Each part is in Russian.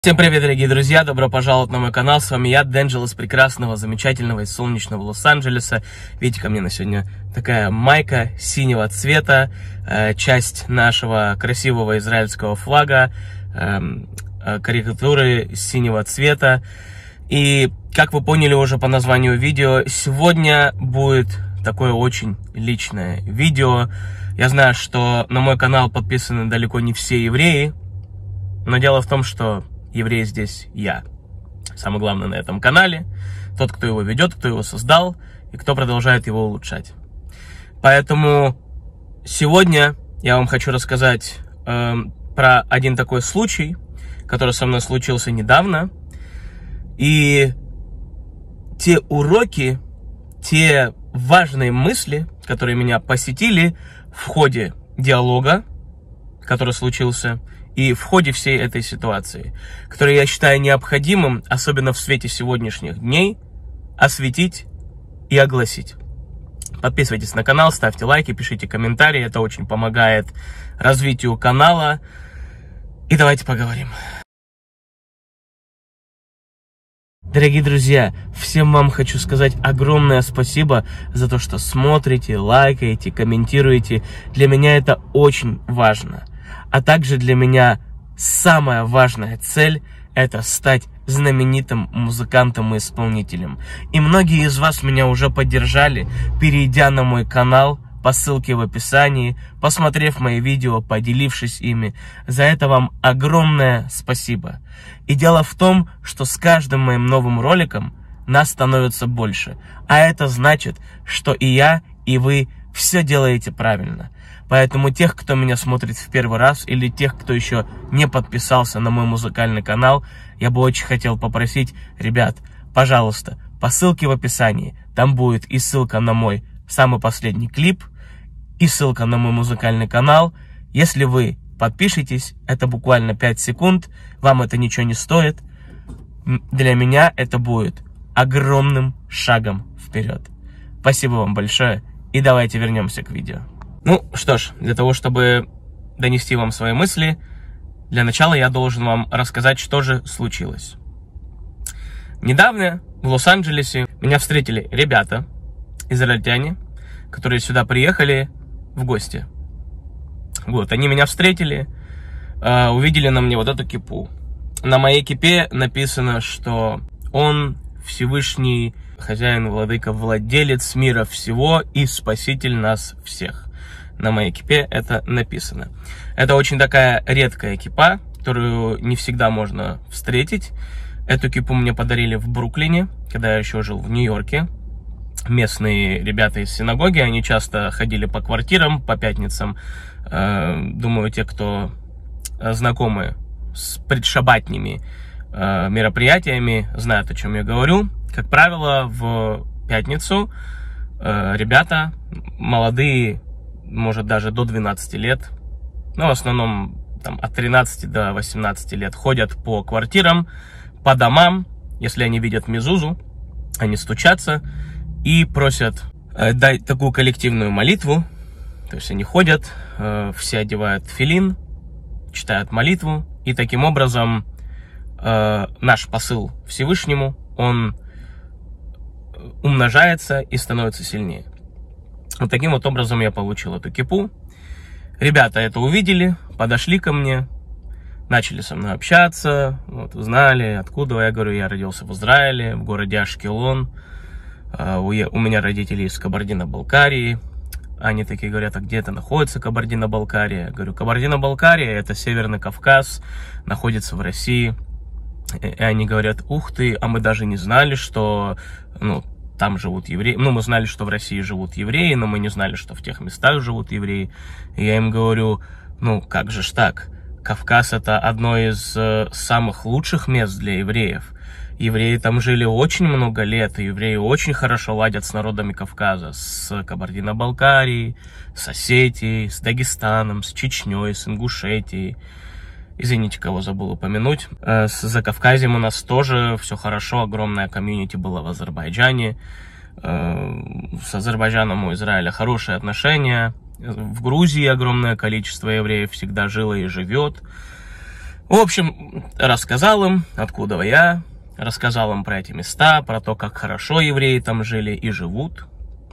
Всем привет, дорогие друзья! Добро пожаловать на мой канал. С вами я, Денджел, из прекрасного, замечательного и солнечного Лос-Анджелеса. Видите, ко мне на сегодня такая майка синего цвета, часть нашего красивого израильского флага, карикатуры синего цвета. И, как вы поняли уже по названию видео, сегодня будет такое очень личное видео. Я знаю, что на мой канал подписаны далеко не все евреи, но дело в том, что еврей здесь я. Самое главное на этом канале. Тот, кто его ведет, кто его создал и кто продолжает его улучшать. Поэтому сегодня я вам хочу рассказать про один такой случай, который со мной случился недавно. И те уроки, те важные мысли, которые меня посетили в ходе диалога, который случился, и в ходе всей этой ситуации, которую я считаю необходимым, особенно в свете сегодняшних дней, осветить и огласить. Подписывайтесь на канал, ставьте лайки, пишите комментарии, это очень помогает развитию канала. И давайте поговорим. Дорогие друзья, всем вам хочу сказать огромное спасибо за то, что смотрите, лайкаете, комментируете. Для меня это очень важно. А также для меня самая важная цель – это стать знаменитым музыкантом и исполнителем. И многие из вас меня уже поддержали, перейдя на мой канал по ссылке в описании, посмотрев мои видео, поделившись ими. За это вам огромное спасибо. И дело в том, что с каждым моим новым роликом нас становится больше. А это значит, что и я, и вы все делаете правильно. Поэтому тех, кто меня смотрит в первый раз, или тех, кто еще не подписался на мой музыкальный канал, я бы очень хотел попросить, ребят, пожалуйста, по ссылке в описании, там будет и ссылка на мой самый последний клип, и ссылка на мой музыкальный канал. Если вы подпишетесь, это буквально 5 секунд, вам это ничего не стоит. Для меня это будет огромным шагом вперед. Спасибо вам большое, и давайте вернемся к видео. Ну что ж, для того, чтобы донести вам свои мысли, для начала я должен вам рассказать, что же случилось. Недавно в Лос-Анджелесе меня встретили ребята, израильтяне, которые сюда приехали в гости. Вот, они меня встретили, увидели на мне вот эту кипу. На моей кипе написано, что он Всевышний, хозяин, владыка, владелец мира всего и спаситель нас всех. На моей кипе это написано. Это очень такая редкая кипа, которую не всегда можно встретить. Эту кипу мне подарили в Бруклине, когда я еще жил в Нью-Йорке. Местные ребята из синагоги, они часто ходили по квартирам, по пятницам. Думаю, те, кто знакомы с предшабатными мероприятиями, знают, о чем я говорю. Как правило, в пятницу ребята молодые, может даже до 12 лет, но в основном там, от 13 до 18 лет ходят по квартирам, по домам. Если они видят мезузу, они стучатся и просят дать такую коллективную молитву. То есть они ходят, все одевают тфилин, читают молитву, и таким образом наш посыл Всевышнему, он умножается и становится сильнее. Вот таким вот образом я получил эту кипу. Ребята это увидели, подошли ко мне, начали со мной общаться, вот, узнали, откуда. Я говорю, я родился в Израиле, в городе Ашкелон. У меня родители из Кабардино-Балкарии. Они такие говорят, а где это находится Кабардино-Балкария? Я говорю, Кабардино-Балкария — это Северный Кавказ, находится в России. И они говорят, ух ты, а мы даже не знали, что там живут евреи. Ну, мы знали, что в России живут евреи, но мы не знали, что в тех местах живут евреи. И я им говорю, ну, как же ж так? Кавказ — это одно из самых лучших мест для евреев. Евреи там жили очень много лет, и евреи очень хорошо ладят с народами Кавказа, с Кабардино-Балкарией, с Осетией, с Дагестаном, с Чечней, с Ингушетией. Извините, кого забыл упомянуть. С Закавказьем у нас тоже все хорошо, огромная комьюнити была в Азербайджане. С Азербайджаном у Израиля хорошие отношения. В Грузии огромное количество евреев всегда жило и живет. В общем, рассказал им, откуда я, рассказал им про эти места, про то, как хорошо евреи там жили и живут.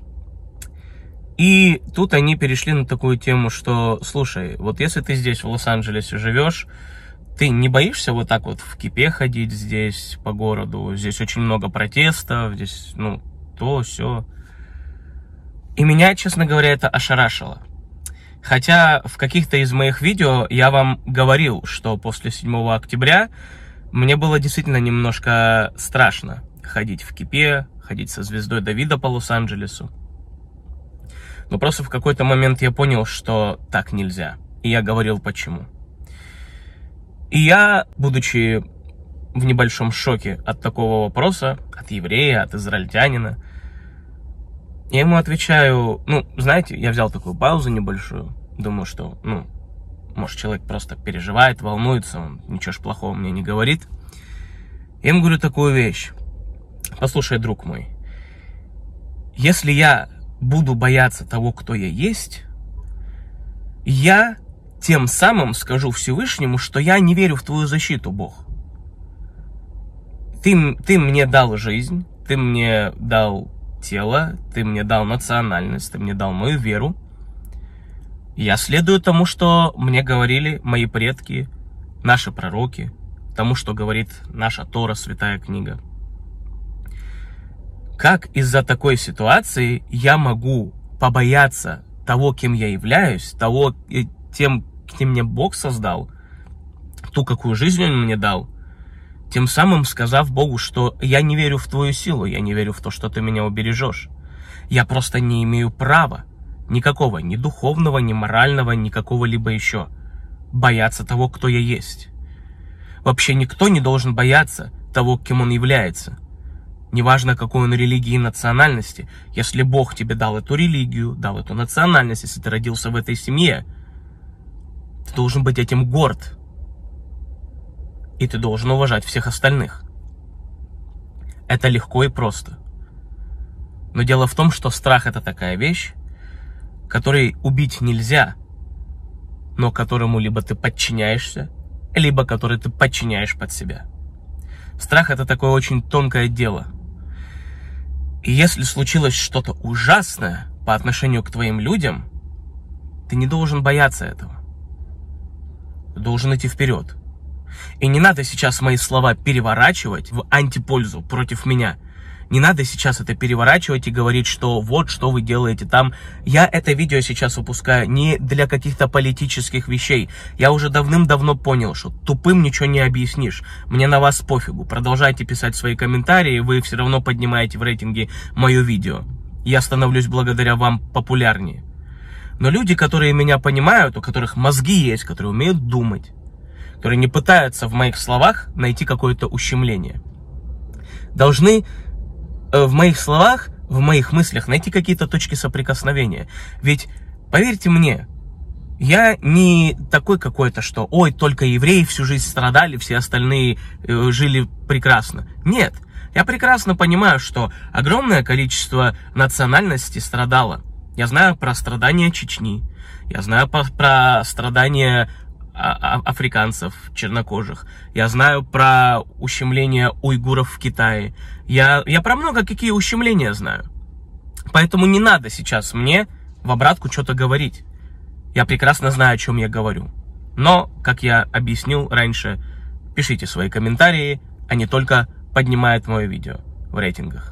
И тут они перешли на такую тему, что, слушай, вот если ты здесь в Лос-Анджелесе живешь, ты не боишься вот так вот в кипе ходить здесь по городу? Здесь очень много протестов, здесь, ну, то, все. И меня, честно говоря, это ошарашило. Хотя в каких-то из моих видео я вам говорил, что после 7 октября мне было действительно немножко страшно ходить в кипе, ходить со звездой Давида по Лос-Анджелесу. Но просто в какой-то момент я понял, что так нельзя. И я говорил почему. И я, будучи в небольшом шоке от такого вопроса, от еврея, от израильтянина, я ему отвечаю, ну, знаете, я взял такую паузу небольшую, думаю, что, ну, может, человек просто переживает, волнуется, он ничего ж плохого мне не говорит. Я ему говорю такую вещь. Послушай, друг мой, если я буду бояться того, кто я есть, я тем самым скажу Всевышнему, что я не верю в твою защиту, Бог. Ты мне дал жизнь, ты мне дал тело, ты мне дал национальность, ты мне дал мою веру. Я следую тому, что мне говорили мои предки, наши пророки, тому, что говорит наша Тора, святая книга. Как из-за такой ситуации я могу побояться того, кем я являюсь, того, кем мне Бог создал, ту, какую жизнь Он мне дал, тем самым сказав Богу, что я не верю в твою силу, я не верю в то, что ты меня убережешь. Я просто не имею права никакого, ни духовного, ни морального, ни какого-либо еще бояться того, кто я есть. Вообще никто не должен бояться того, кем он является. Неважно, какой он религии и национальности. Если Бог тебе дал эту религию, дал эту национальность, если ты родился в этой семье, ты должен быть этим горд. И ты должен уважать всех остальных. Это легко и просто. Но дело в том, что страх — это такая вещь, которой убить нельзя, но которому либо ты подчиняешься, либо который ты подчиняешь под себя. Страх — это такое очень тонкое дело. И если случилось что-то ужасное по отношению к твоим людям, ты не должен бояться этого. Ты должен идти вперед. И не надо сейчас мои слова переворачивать в антипользу против меня. Не надо сейчас это переворачивать и говорить, что вот, что вы делаете там. Я это видео сейчас выпускаю не для каких-то политических вещей. Я уже давным-давно понял, что тупым ничего не объяснишь. Мне на вас пофигу. Продолжайте писать свои комментарии, вы все равно поднимаете в рейтинге мое видео. Я становлюсь благодаря вам популярнее. Но люди, которые меня понимают, у которых мозги есть, которые умеют думать, которые не пытаются в моих словах найти какое-то ущемление, должны в моих словах, в моих мыслях найти какие-то точки соприкосновения. Ведь, поверьте мне, я не такой какой-то, что ой, только евреи всю жизнь страдали, все остальные жили прекрасно. Нет, я прекрасно понимаю, что огромное количество национальностей страдало. Я знаю про страдания Чечни, я знаю про страдания африканцев, чернокожих. Я знаю про ущемление уйгуров в Китае. Я про много какие ущемления знаю. Поэтому не надо сейчас мне в обратку что-то говорить. Я прекрасно знаю, о чем я говорю. Но, как я объяснил раньше, пишите свои комментарии, а не только поднимают мое видео в рейтингах.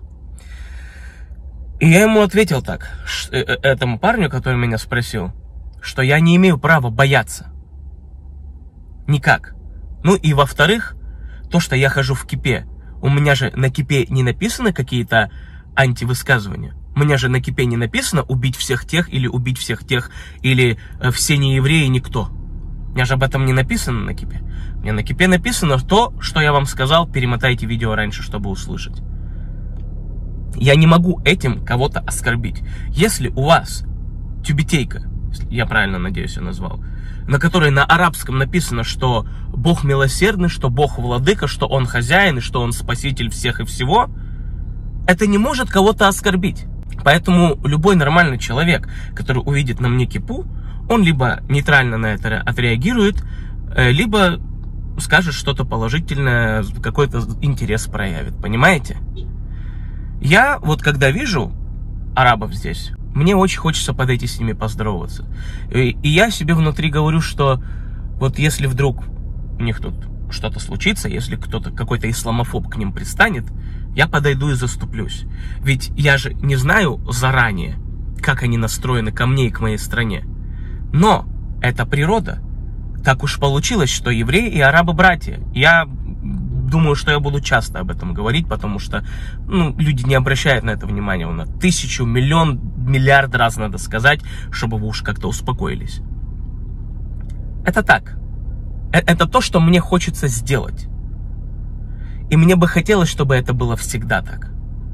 И я ему ответил так, этому парню, который меня спросил, что я не имею права бояться. Никак. Ну и во-вторых, то, что я хожу в кипе, у меня же на кипе не написаны какие-то антивысказывания. У меня же на кипе не написано убить всех тех, или все неевреи никто. У меня же об этом не написано на кипе. У меня на кипе написано то, что я вам сказал, перемотайте видео раньше, чтобы услышать. Я не могу этим кого-то оскорбить. Если у вас тюбетейка, я правильно, надеюсь, я назвал, на которой на арабском написано, что Бог милосердный, что Бог владыка, что Он хозяин и что Он спаситель всех и всего, это не может кого-то оскорбить. Поэтому любой нормальный человек, который увидит на мне кипу, он либо нейтрально на это отреагирует, либо скажет что-то положительное, какой-то интерес проявит, понимаете? Я вот когда вижу арабов здесь, мне очень хочется подойти с ними поздороваться. И я себе внутри говорю, что вот если вдруг у них тут что-то случится, если кто-то, какой-то исламофоб к ним пристанет, я подойду и заступлюсь. Ведь я же не знаю заранее, как они настроены ко мне и к моей стране. Но это природа. Так уж получилось, что евреи и арабы братья. Я думаю, что я буду часто об этом говорить, потому что люди не обращают на это внимания. 1000, миллион, миллиард раз надо сказать, чтобы вы уж как-то успокоились. Это так. Это то, что мне хочется сделать. И мне бы хотелось, чтобы это было всегда так.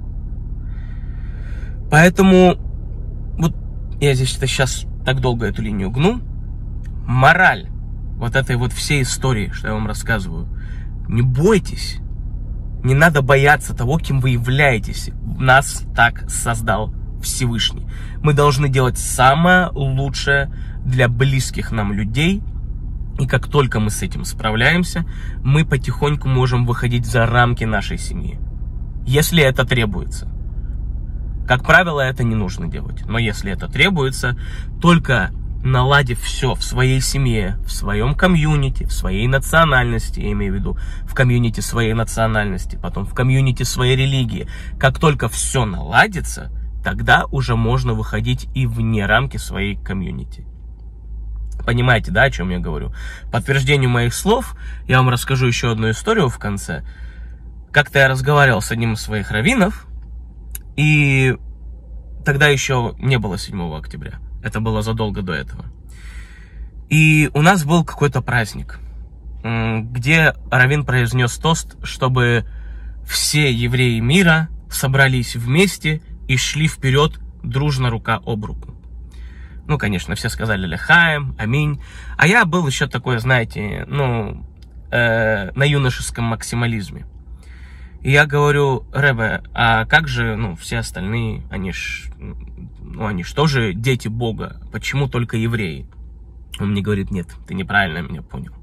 Поэтому вот я здесь сейчас так долго эту линию гну. Мораль вот этой вот всей истории, что я вам рассказываю. Не бойтесь. Не надо бояться того, кем вы являетесь. Нас так создал Всевышний. Мы должны делать самое лучшее для близких нам людей. И как только мы с этим справляемся, мы потихоньку можем выходить за рамки нашей семьи. Если это требуется. Как правило, это не нужно делать. Но если это требуется, только наладив все в своей семье, в своем комьюнити, в своей национальности, я имею в виду, в комьюнити своей национальности, потом в комьюнити своей религии, как только все наладится, тогда уже можно выходить и вне рамки своей комьюнити. Понимаете, да, о чем я говорю? По подтверждению моих слов, я вам расскажу еще одну историю в конце. Как-то я разговаривал с одним из своих раввинов, и тогда еще не было 7 октября. Это было задолго до этого. И у нас был какой-то праздник, где раввин произнес тост, чтобы все евреи мира собрались вместе и шли вперед дружно рука об руку. Конечно, все сказали лехаем, аминь. А я был еще такой, знаете, на юношеском максимализме. И я говорю: Ребе, а как же, все остальные, они ж тоже дети Бога, почему только евреи? Он мне говорит: нет, ты неправильно меня понял.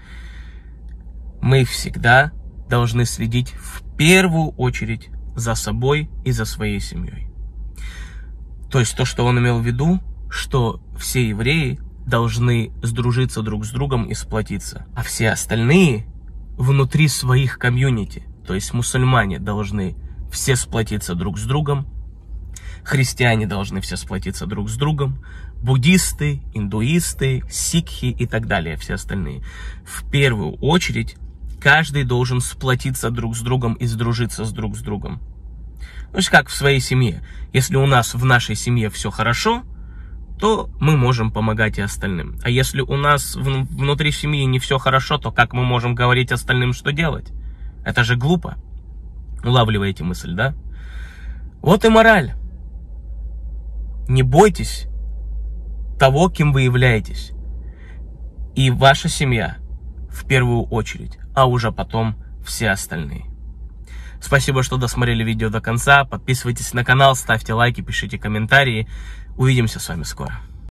Мы всегда должны следить в первую очередь за собой и за своей семьей. То есть то, что он имел в виду, что все евреи должны сдружиться друг с другом и сплотиться, а все остальные внутри своих комьюнити, то есть мусульмане, должны все сплотиться друг с другом, христиане должны все сплотиться друг с другом, буддисты, индуисты, сикхи и так далее, все остальные. В первую очередь каждый должен сплотиться друг с другом и сдружиться друг с другом. То есть как в своей семье. Если у нас в нашей семье все хорошо, то мы можем помогать и остальным. А если у нас внутри семьи не все хорошо, то как мы можем говорить остальным, что делать? Это же глупо. Улавливаете мысль, да? Вот и мораль. Не бойтесь того, кем вы являетесь. И ваша семья в первую очередь, а уже потом все остальные. Спасибо, что досмотрели видео до конца. Подписывайтесь на канал, ставьте лайки, пишите комментарии. Увидимся с вами скоро.